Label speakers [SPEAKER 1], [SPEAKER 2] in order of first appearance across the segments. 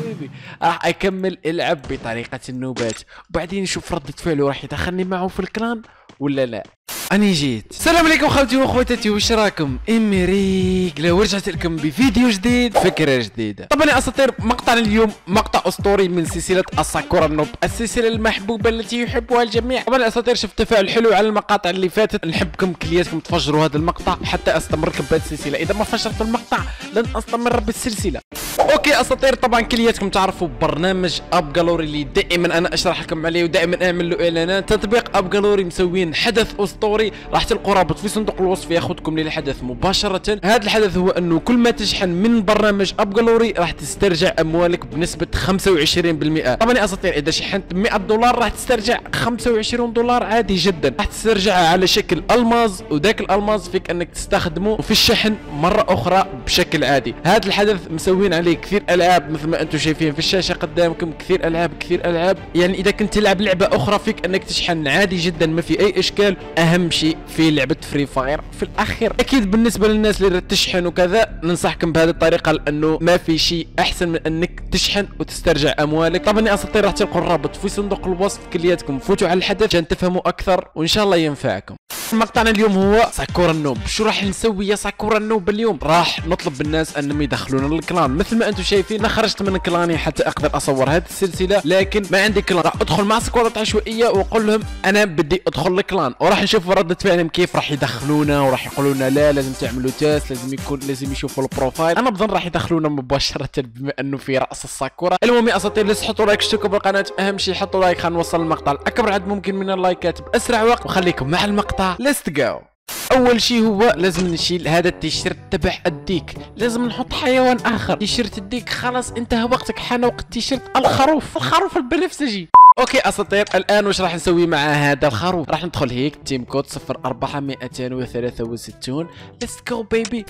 [SPEAKER 1] حبيبي راح اكمل العب بطريقه النوبات وبعدين نشوف ردة فعله راح يدخلني معه في الكلان ولا لا. أنا جيت. السلام عليكم خوتي واخواتاتي، واش راكم؟ امريكلا، ورجعت لكم بفيديو جديد، فكرة جديدة. طبعا يا اساطير، مقطع اليوم مقطع اسطوري من سلسلة الساكورا نوب، السلسلة المحبوبة التي يحبها الجميع. طبعا يا اساطير، شفت تفاعل حلو على المقاطع اللي فاتت، نحبكم كلياتكم تفجروا هذا المقطع حتى استمركم بهذه السلسلة. إذا ما فجرت المقطع لن استمر بالسلسلة. اوكي اساطير، طبعا كلياتكم تعرفوا برنامج اب جالوري اللي دائما انا اشرح لكم عليه ودائما اعمل له اعلانات. تطبيق اب جالوري مسوين حدث اسطوري، راح تلقوا رابط في صندوق الوصف ياخذكم للحدث مباشره. هذا الحدث هو انه كل ما تشحن من برنامج اب جالوري راح تسترجع اموالك بنسبه 25%. طبعا يا اساطير، اذا شحنت 100 دولار راح تسترجع 25 دولار عادي جدا، راح تسترجعها على شكل الماظ، وذاك الالماظ فيك انك تستخدمه في الشحن مره اخرى بشكل عادي. هذا الحدث مسوين عليه كثير العاب مثل ما انتم شايفين في الشاشه قدامكم، كثير العاب. يعني اذا كنت تلعب لعبه اخرى فيك انك تشحن عادي جدا، ما في اي اشكال. اهم شيء في لعبه فري فاير في الاخير. اكيد بالنسبه للناس اللي تشحن وكذا ننصحكم بهذه الطريقه، لانه ما في شيء احسن من انك تشحن وتسترجع اموالك. طبعا يا اساطير، راح تلقوا الرابط في صندوق الوصف، كلياتكم فوتوا على الحدث عشان تفهموا اكثر وان شاء الله ينفعكم. مقطعنا اليوم هو ساكورا النوب. شو راح نسوي يا ساكورا النوب اليوم؟ راح نطلب بالناس انهم يدخلونا الكلان. مثل ما انتم شايفين، انا خرجت من كلاني حتى اقدر اصور هذه السلسله، لكن ما عندي كلان. راح ادخل مع سكوادات عشوائيه واقول لهم انا بدي ادخل الكلان، وراح نشوف رده فعلهم كيف راح يدخلونا، وراح يقولوا لنا لا لازم تعملوا تيست، لازم يشوفوا البروفايل. انا بظن راح يدخلونا مباشره بما انه في راس الساكورا. المهم يا اساطير، لازم تحطوا لايك، اشتركوا بالقناه، اهم شيء حطوا لايك. خلينا نوصل المقطع لاكبر عدد ممكن من اللايكات باسرع وقت، وخليكم مع المقطع. ليتس جو. اول شيء هو لازم نشيل هذا التيشيرت تبع الديك، لازم نحط حيوان اخر. تيشيرت الديك خلاص انتهى وقتك، حان وقت تيشيرت الخروف البنفسجي. اوكي اساطير، الان واش راح نسوي مع هذا الخروف؟ راح ندخل هيك تيم كود 04263. ليتس جو بيبي.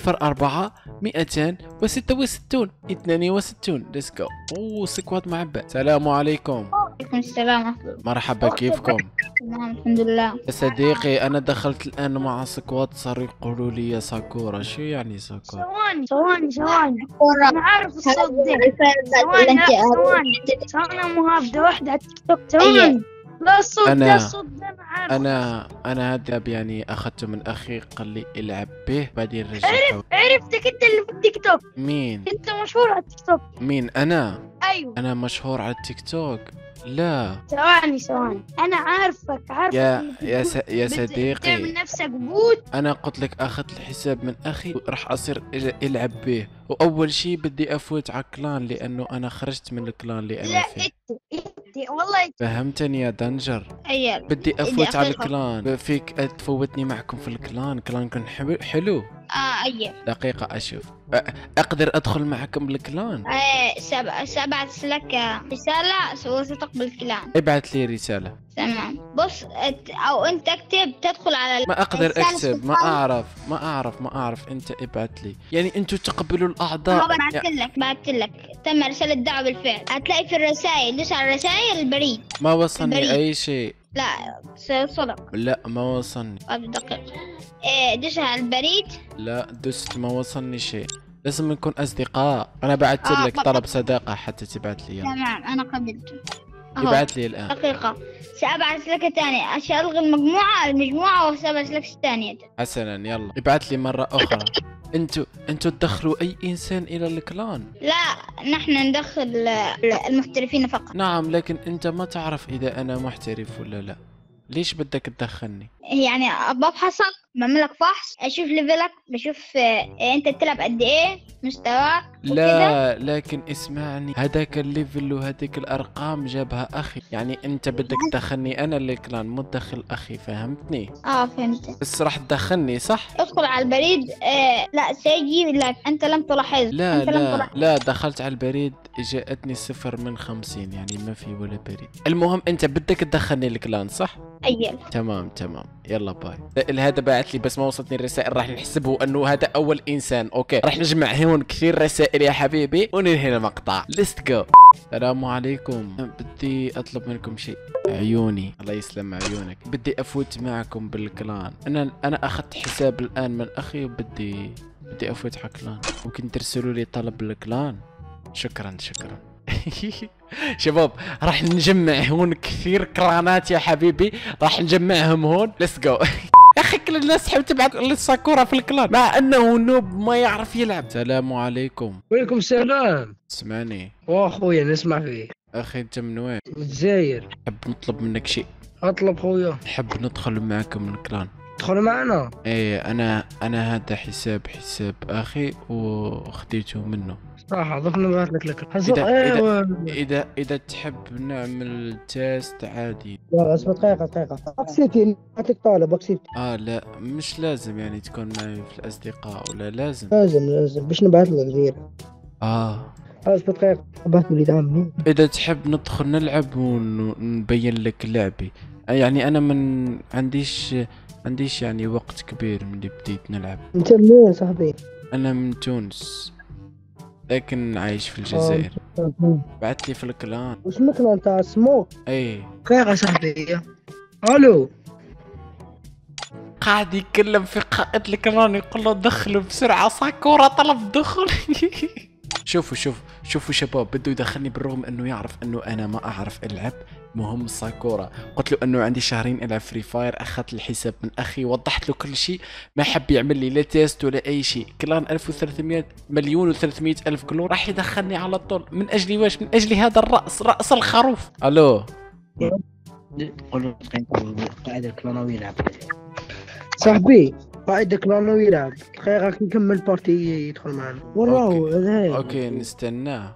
[SPEAKER 1] 04266 62. ليتس جو. اوه سكواد معبى. السلام عليكم.
[SPEAKER 2] وعليكم السلام.
[SPEAKER 1] مرحبا، كيفكم؟
[SPEAKER 2] تمام الحمد لله.
[SPEAKER 1] يا صديقي، انا دخلت الان مع سكواد، صاروا يقولوا لي يا ساكورا. شو يعني ساكورا؟
[SPEAKER 2] ثواني انا عارف الصوت ده. ثواني مهابده واحده على التيك توك. ثواني. لا الصوت ده انا عارف.
[SPEAKER 1] انا هذا يعني اخذته من اخي، قال لي العب به بعدين رجعته.
[SPEAKER 2] عرفتك انت اللي في التيك توك.
[SPEAKER 1] مين
[SPEAKER 2] انت مشهور على التيك توك.
[SPEAKER 1] مين انا؟
[SPEAKER 2] ايوه
[SPEAKER 1] انا مشهور على التيك توك؟ لا
[SPEAKER 2] ثواني انا عارفك
[SPEAKER 1] يا صديقي،
[SPEAKER 2] تعمل نفسك بوت.
[SPEAKER 1] انا قلت لك اخذت الحساب من اخي وراح اصير العب به، واول شيء بدي افوت على كلان لانه انا خرجت من الكلان اللي انا فيه.
[SPEAKER 2] والله
[SPEAKER 1] فهمتني يا دنجر؟
[SPEAKER 2] أيوة.
[SPEAKER 1] بدي افوت على الكلان، فيك تفوتني معكم في الكلان؟ كلانكم حلو.
[SPEAKER 2] ايوه
[SPEAKER 1] دقيقة اشوف، اقدر ادخل معكم بالكلان؟
[SPEAKER 2] سأبعث لك رسالة وستقبل الكلام.
[SPEAKER 1] ابعث لي رسالة.
[SPEAKER 2] تمام. بص، او انت اكتب تدخل على
[SPEAKER 1] ما اقدر اكتب، ما اعرف. انت ابعث لي، يعني انتوا تقبلوا الاعضاء.
[SPEAKER 2] بعثت لك تم رسالة دعوة بالفعل. هتلاقي في الرسائل، دوس على الرسائل البريد.
[SPEAKER 1] ما وصلني اي شيء.
[SPEAKER 2] لا صدق.
[SPEAKER 1] لا ما وصلني.
[SPEAKER 2] دقيقة. دوس على البريد.
[SPEAKER 1] لا دست، ما وصلني شيء. لازم نكون اصدقاء. انا بعثت لك طلب صداقة حتى تبعث لي.
[SPEAKER 2] تمام انا قبلته.
[SPEAKER 1] ابعث لي الان.
[SPEAKER 2] دقيقة، سأبعث لك ثاني عشان الغي المجموعة وسأبعث لك ثانية.
[SPEAKER 1] حسنا يلا ابعث لي مرة اخرى. انتوا تدخلوا اي انسان الى الكلان؟
[SPEAKER 2] لا نحن ندخل المحترفين فقط.
[SPEAKER 1] نعم، لكن انت ما تعرف اذا انا محترف ولا لا. ليش بدك تدخلني؟
[SPEAKER 2] يعني بفحصك، بعمل لك فحص، اشوف ليفلك، بشوف انت بتلعب قد ايه، مستواك.
[SPEAKER 1] لا لكن اسمعني، هذاك الليفل وهذيك الارقام جابها اخي، يعني انت بدك تدخلني انا الكلان، مو تدخل اخي. فهمتني؟
[SPEAKER 2] فهمت.
[SPEAKER 1] بس راح تدخلني صح؟
[SPEAKER 2] ادخل على البريد. لا سيجي لك، انت لم تلاحظ.
[SPEAKER 1] لا دخلت على البريد، جاءتني 0 من 50، يعني ما في ولا بريد. المهم انت بدك تدخلني الكلان صح؟
[SPEAKER 2] ايوه
[SPEAKER 1] تمام يلا باي. هذا بعث لي بس ما وصلتني الرسائل، راح نحسبه انه هذا اول انسان. اوكي راح نجمع هون كثير رسائل يا حبيبي وننهي المقطع. ليتس جو. السلام عليكم، بدي اطلب منكم شيء. عيوني، الله يسلم عيونك. بدي افوت معكم بالكلان. انا اخذت حساب الان من اخي وبدي افوت على كلان. ممكن ترسلوا لي طلب بالكلان؟ شكرا شباب راح نجمع هون كثير كرانات يا حبيبي، راح نجمعهم هون. ليتس جو. يا اخي كل الناس تحب تبعت للساكورا في الكلان مع انه نوب ما يعرف يلعب. السلام عليكم.
[SPEAKER 3] وعليكم السلام.
[SPEAKER 1] اسمعني
[SPEAKER 3] واخويا نسمع فيك.
[SPEAKER 1] اخي انت من وين؟
[SPEAKER 3] من الجزائر.
[SPEAKER 1] حب نطلب منك شيء.
[SPEAKER 3] اطلب خويا.
[SPEAKER 1] نحب ندخل معكم الكلان.
[SPEAKER 3] تدخل معنا.
[SPEAKER 1] ايه انا هذا حساب اخي وخديته منه.
[SPEAKER 3] صح ضفنا نبعث لك لك.
[SPEAKER 1] اذا تحب نعمل تيست عادي.
[SPEAKER 3] لا اسمع دقيقة اكسيتي نبعث لك طالب اكسيتي.
[SPEAKER 1] لا مش لازم يعني تكون معي في الاصدقاء ولا لازم؟
[SPEAKER 3] لازم باش نبعث لك غير. اسمع دقيقة بعث لي دعم.
[SPEAKER 1] اذا تحب ندخل نلعب ونبين لك لعبي، يعني انا من عنديش يعني وقت كبير من اللي بديت نلعب.
[SPEAKER 3] انت منين صاحبي؟
[SPEAKER 1] انا من تونس لكن عايش في الجزائر. بعت لي في الكلان.
[SPEAKER 3] وش مكلان تاع سموك؟
[SPEAKER 1] اي
[SPEAKER 3] دقيقة صاحبي. الو.
[SPEAKER 1] قاعد يتكلم في قائد الكلان يقول له دخلوا بسرعة ساكورا طلب دخل. شوفوا شباب بده يدخلني بالرغم انه يعرف انه انا ما اعرف العب. مهم ساكورا قلت له انه عندي شهرين العب فري فاير، اخذت الحساب من اخي وضحت له كل شيء، ما حب يعمل لي لا تيست ولا اي شيء. كلان 1300 مليون و300 الف كلون راح يدخلني على طول. من اجلي واش؟ من اجلي هذا رأس الخروف. الو
[SPEAKER 3] قول قاعد الكلانوي يلعب صاحبي. قاعد الكلانوي يلعب دقيقة كي بارتي يدخل معنا. وراهو هذا.
[SPEAKER 1] اوكي نستناه.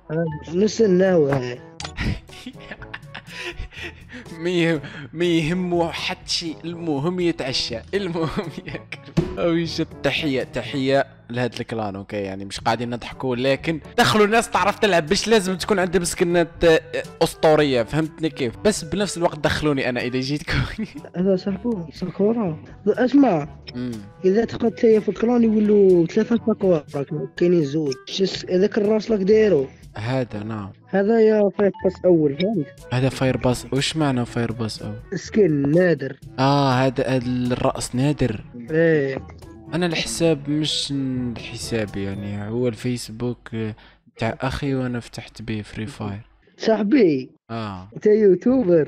[SPEAKER 1] ما يهمه حتى شيء، المهم يتعشى، المهم ياكل او يشد. تحية لهذا الكلان. اوكي يعني مش قاعدين نضحكوا، لكن دخلوا ناس تعرف تلعب، مش لازم تكون عندها مسكنات اسطوريه، فهمتني كيف؟ بس بنفس الوقت دخلوني انا اذا جيتكم.
[SPEAKER 3] هذا صاحبو ساكورا. اسمع اذا دخلت ليا في الكلان يولوا 3 ساكورا كاينين زوج. هذاك الراس لك دايرو
[SPEAKER 1] هذا. نعم
[SPEAKER 3] هذا يا فاير باس اول. فهمت؟
[SPEAKER 1] هذا فاير باس. وش معنى فاير باس اول؟
[SPEAKER 3] سكين نادر.
[SPEAKER 1] هذا الرأس نادر.
[SPEAKER 3] ايه
[SPEAKER 1] انا الحساب مش حسابي يعني، هو الفيسبوك تاع اخي وانا فتحت به فري فاير.
[SPEAKER 3] صاحبي انت يوتيوبر.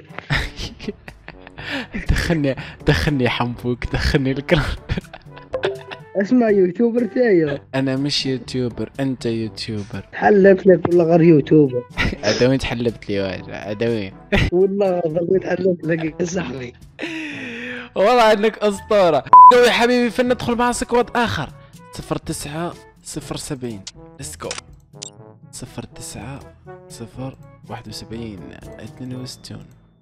[SPEAKER 1] دخلني حنبوك، دخلني الكلام.
[SPEAKER 3] اسمع يوتيوبر تايا.
[SPEAKER 1] انا مش يوتيوبر، انت يوتيوبر.
[SPEAKER 3] حلفت لك والله غير يوتيوبر.
[SPEAKER 1] ادوين تحلبت لي واجد ادوين.
[SPEAKER 3] والله ضليت حلفت لك يا صاحبي.
[SPEAKER 1] والله انك اسطوره. يا حبيبي فين ندخل مع سكواد اخر. 09 ليتس جو. 09 71 62.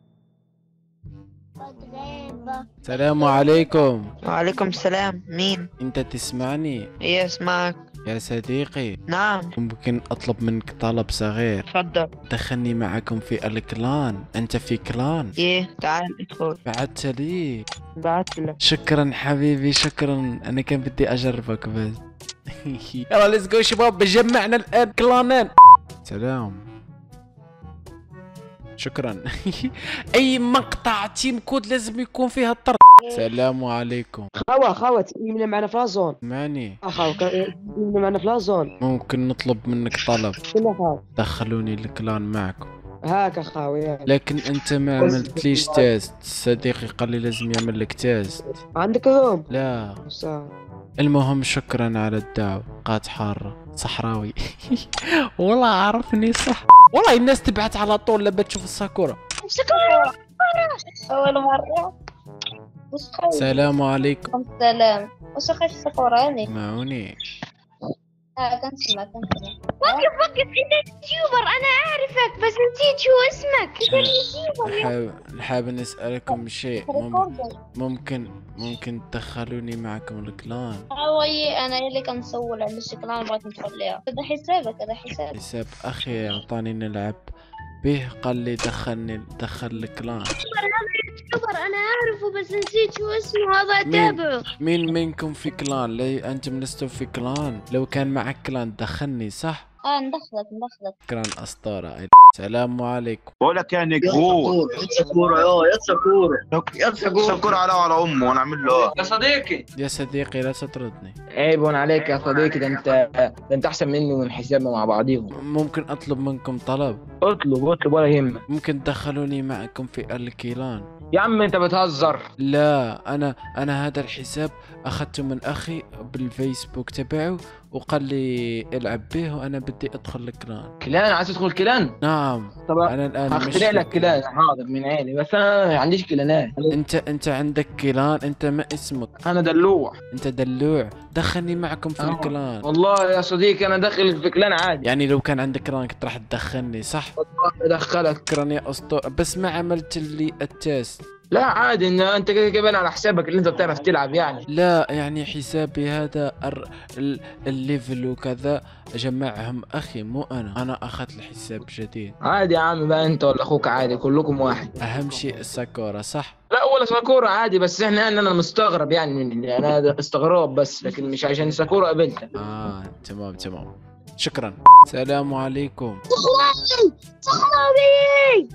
[SPEAKER 1] السلام عليكم.
[SPEAKER 4] وعليكم السلام. مين؟
[SPEAKER 1] انت تسمعني؟
[SPEAKER 4] ايه اسمعك
[SPEAKER 1] يا صديقي.
[SPEAKER 4] نعم.
[SPEAKER 1] ممكن اطلب منك طلب صغير؟
[SPEAKER 4] تفضل.
[SPEAKER 1] دخلني معكم في الكلان. انت في كلان؟
[SPEAKER 4] ايه تعال ادخل.
[SPEAKER 1] بعت لي؟
[SPEAKER 4] بعت لك.
[SPEAKER 1] شكرا حبيبي شكرا، انا كان بدي اجربك بس. يلا ليتس جو شباب، بجمعنا الان كلانين. سلام. شكرا. اي مقطع تيم كود لازم يكون فيها الطرد. السلام عليكم.
[SPEAKER 3] خاوة تيمنا معنا في لازون.
[SPEAKER 1] ماني
[SPEAKER 3] خاوة تيمنا معنا في لازون.
[SPEAKER 1] ممكن نطلب منك طلب؟
[SPEAKER 3] شنو خاوة؟
[SPEAKER 1] دخلوني الكلان معكم.
[SPEAKER 3] هاكا خاوي.
[SPEAKER 1] لكن انت ما عملتليش تيست. صديقي قال لي لازم يعمل لك تيست.
[SPEAKER 3] عندك هوم؟
[SPEAKER 1] لا. المهم شكرا على الدعوة. قات حارة صحراوي. والله عرفني صح. والله الناس تبعت على طول لما تشوف الساكورا.
[SPEAKER 2] أول مرة.
[SPEAKER 1] السلام عليكم.
[SPEAKER 2] السلام. وش أخش ساكوراني؟
[SPEAKER 1] معوني.
[SPEAKER 2] كنسمع. وقف انت يوتيوبر، انا اعرفك بس نسيت شو اسمك.
[SPEAKER 1] حابب نسألكم شيء. ممكن تدخلوني معكم الكلان؟
[SPEAKER 2] وي انا اللي كان مسوي عند الكلان بغيت ندخل لها. هذا حسابك.
[SPEAKER 1] حساب اخي اعطاني نلعب به، قال لي دخل الكلان.
[SPEAKER 2] يوتيوبر انا اعرفه بس نسيت شو اسمه. هذا اتابعه.
[SPEAKER 1] مين منكم في كلان؟ لي انتم لستم في كلان؟ لو كان معك كلان دخلني صح؟
[SPEAKER 2] ندخلك.
[SPEAKER 1] كلان اسطوره. السلام عليكم.
[SPEAKER 5] بقول لك يا نجبور
[SPEAKER 3] يا سكورة يا سكورة يا سكورة
[SPEAKER 5] سكر على امه وانا اعمل له
[SPEAKER 3] يا صديقي.
[SPEAKER 1] يا صديقي لا تطردني.
[SPEAKER 3] عيب عليك يا صديقي، ده انت احسن مني ومن حسابنا مع بعضيهم.
[SPEAKER 1] ممكن اطلب منكم طلب؟
[SPEAKER 3] اطلب ولا يهمك.
[SPEAKER 1] ممكن تدخلوني معكم في الكيلان؟
[SPEAKER 3] يا عم انت بتهزر.
[SPEAKER 1] لا انا هذا الحساب اخذته من اخي بالفيسبوك تبعه وقال لي العب به وانا بدي ادخل الكلان.
[SPEAKER 3] كلان؟ عايز تدخل كلان؟
[SPEAKER 1] نعم.
[SPEAKER 3] طب
[SPEAKER 1] انا الان
[SPEAKER 3] هخترع لك كلان، حاضر من عيني، بس انا ما عنديش كلانات.
[SPEAKER 1] انت عندك كيلان؟ انت ما اسمك؟
[SPEAKER 3] انا دلوع.
[SPEAKER 1] انت دلوع، دخلني معكم في الكلان.
[SPEAKER 3] والله يا صديقي انا داخل في كلان عادي.
[SPEAKER 1] يعني لو كان عندك كلان كنت راح تدخلني صح؟
[SPEAKER 3] والله ادخلك.
[SPEAKER 1] شكرا يا اسطوره، بس ما عملت لي التيست.
[SPEAKER 3] لا عادي، ان انت كده باين على حسابك اللي انت بتعرف تلعب يعني.
[SPEAKER 1] لا يعني حسابي هذا الليفل وكذا جمعهم اخي مو انا اخذت الحساب جديد.
[SPEAKER 3] عادي يا عم بقى، انت ولا اخوك عادي كلكم واحد.
[SPEAKER 1] اهم شيء الساكورا صح؟
[SPEAKER 3] لا ولا ساكورا عادي، بس احنا يعني انا مستغرب يعني انا استغراب بس، لكن مش عشان ساكورا قابلتك.
[SPEAKER 1] تمام شكرا. السلام عليكم.
[SPEAKER 2] صحراوي.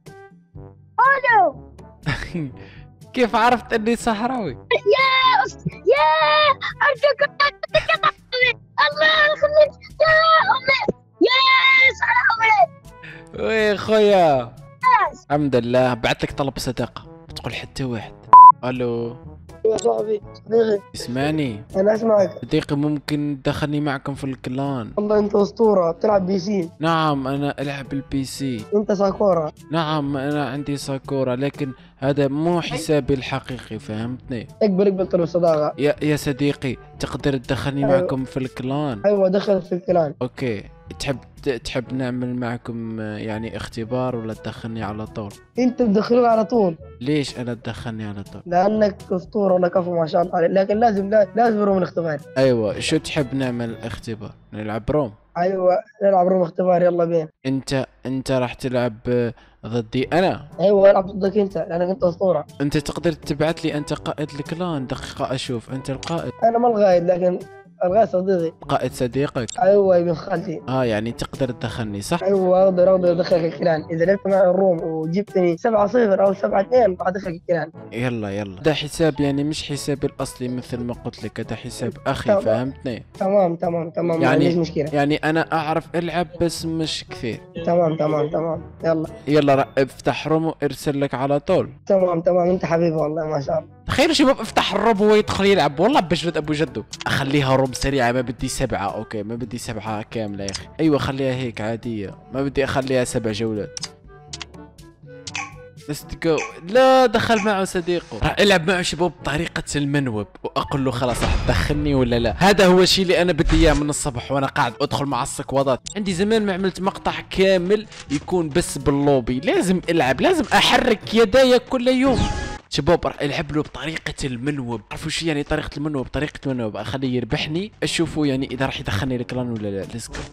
[SPEAKER 2] الو.
[SPEAKER 1] كيف عرفت اني صحراوي؟
[SPEAKER 2] يا ارجوك الله يخليك يا امي يا صحراوي.
[SPEAKER 1] وي خويا الحمد لله، بعت لك طلب صداقة ما تقول حتى واحد. الو
[SPEAKER 3] يا صاحبي صديقي.
[SPEAKER 1] اسمعني
[SPEAKER 3] انا اسمعك
[SPEAKER 1] صديقي، ممكن تدخلني معكم في الكلان؟
[SPEAKER 3] والله انت اسطوره بتلعب بي سي.
[SPEAKER 1] نعم انا العب البي سي.
[SPEAKER 3] انت ساكورا.
[SPEAKER 1] نعم انا عندي ساكورا، لكن هذا مو حسابي الحقيقي فهمتني؟
[SPEAKER 3] اقبل طلب الصداقه.
[SPEAKER 1] يا صديقي تقدر تدخلني
[SPEAKER 3] أيوة.
[SPEAKER 1] معكم في الكلان؟
[SPEAKER 3] ايوه دخل في الكلان.
[SPEAKER 1] اوكي، تحب نعمل معكم يعني اختبار ولا تدخلني على طول؟
[SPEAKER 3] انت تدخلوه على طول.
[SPEAKER 1] ليش انا تدخلني على طول؟
[SPEAKER 3] لانك اسطوره ولا كفو ما شاء الله عليك، لكن لازم روم اختبار.
[SPEAKER 1] ايوه، شو تحب نعمل اختبار؟ نلعب روم؟
[SPEAKER 3] ايوه نلعب روم اختبار، يلا بينا.
[SPEAKER 1] انت راح تلعب ضدي انا؟
[SPEAKER 3] ايوه العب ضدك انت لانك انت اسطوره.
[SPEAKER 1] انت تقدر تبعت لي انت قائد الكلان؟ دقيقة اشوف، انت القائد؟
[SPEAKER 3] انا ما الغايد، لكن الغايد صديقي.
[SPEAKER 1] قائد صديقك؟
[SPEAKER 3] ايوه ابن خالتي.
[SPEAKER 1] يعني تقدر تدخلني صح؟
[SPEAKER 3] ايوه اقدر ادخلك الكلان، اذا لعبت معي الروم وجبتني 7-0 او 7-2 راح ادخلك الكلان.
[SPEAKER 1] يلا ده حساب يعني مش حسابي الاصلي مثل ما قلت لك، هذا حساب اخي
[SPEAKER 3] تمام.
[SPEAKER 1] فهمتني؟
[SPEAKER 3] تمام ما عنديش مشكله.
[SPEAKER 1] يعني انا اعرف العب بس مش كثير.
[SPEAKER 3] تمام
[SPEAKER 1] يلا افتح روم وارسل لك على طول.
[SPEAKER 3] تمام انت حبيبي والله ما شاء الله.
[SPEAKER 1] تخيلوا شباب، افتح الروم وهو يدخل يلعب، والله بجلد ابو جدو. اخليها روم سريعه، ما بدي 7، اوكي ما بدي 7 كامله يا اخي. ايوه خليها هيك عاديه، ما بدي اخليها 7 جولات. ليتس جو. لا دخل معه صديقه، راح العب معه شباب بطريقه المنوب واقول له خلاص راح تدخلني ولا لا. هذا هو الشيء اللي انا بدي اياه من الصبح وانا قاعد ادخل مع السكوادات. عندي زمان ما عملت مقطع كامل يكون بس باللوبي، لازم العب، لازم احرك يداي كل يوم. شباب راح العب له بطريقه المنوب. عرفوا شو يعني طريقه المنوب؟ طريقه المنوب اخليه يربحني، اشوفوا يعني اذا راح يدخلني الكلان ولا لا. ليتس جو.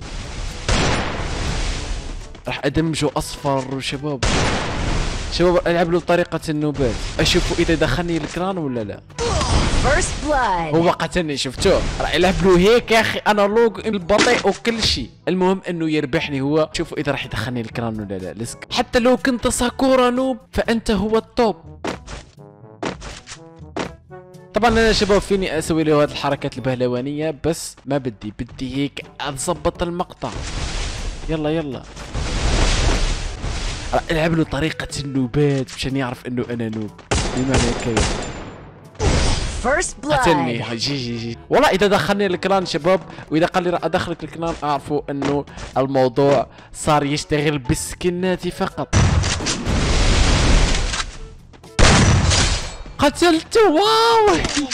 [SPEAKER 1] راح ادمجه اصفر وشباب العب له بطريقه النوبات، اشوفوا اذا دخلني الكلان ولا لا. هو قتلني شفتوه؟ راح العب له هيك يا اخي، انا لوج البطيء وكل شيء، المهم انه يربحني هو. شوفوا اذا راح يدخلني الكلان ولا لا. ليتس جو. حتى لو كنت ساكورا نوب فانت هو التوب. طبعا انا شباب فيني اسوي له هذه الحركات البهلوانيه، بس ما بدي هيك اضبط المقطع. يلا العب له طريقه النوبات مشان يعرف انه انا نوب. بمعنى كذا قتلني جي والله. اذا دخلني الكلان شباب، واذا قال لي راح ادخلك الكلان، اعرفوا انه الموضوع صار يشتغل بالسكنات فقط. قتلته. واو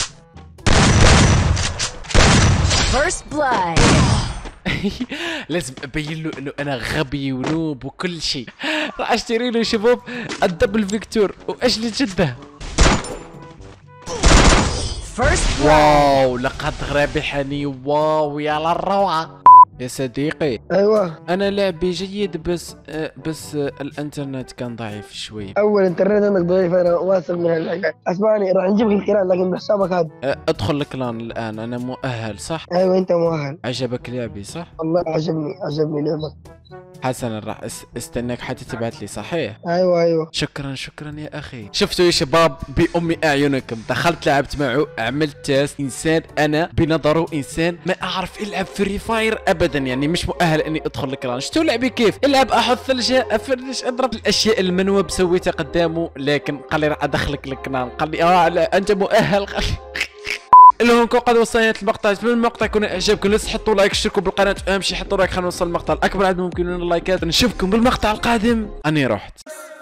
[SPEAKER 1] لازم ابين له انه انا غبي ونوب وكل شيء. راح اشتري له شباب الدبل فيكتور واجلي جده. واو لقد ربحني. واو يا للروعه يا صديقي.
[SPEAKER 3] ايوه
[SPEAKER 1] انا لعبي جيد، بس الانترنت كان ضعيف شوي.
[SPEAKER 3] اول انترنت عندك ضعيف، انا واثق من هالحكايه. اسمعني راح نجيب لك الكلام لكن بحسابك هذا.
[SPEAKER 1] ادخل الكلان الان، انا مؤهل صح؟
[SPEAKER 3] ايوه انت مؤهل.
[SPEAKER 1] عجبك لعبي صح؟
[SPEAKER 3] والله عجبني لعبك.
[SPEAKER 1] حسنا راح استناك حتى تبعت لي، صحيح؟
[SPEAKER 3] ايوه
[SPEAKER 1] شكرا يا اخي. شفتوا يا شباب بأم اعينكم، دخلت لعبت معه، عملت تيست. انسان انا بنظره انسان ما اعرف العب فري فاير ابدا، يعني مش مؤهل اني ادخل الكلان. شفتوا لعبي كيف العب، احط ثلجه، افرش، اضرب الاشياء المنوب سويتها قدامه، لكن قال لي راح ادخلك الكلان، قال لي لا انت مؤهل. المهم نكون قد وصلنا المقطع. اتمنى المقطع يكون اعجبكم، لا تحطوا لايك، اشتركوا بالقناه، اهم شيء حطوا لايك. خلينا نوصل المقطع الاكبر عدد ممكن من اللايكات. نشوفكم بالمقطع القادم. اني رحت.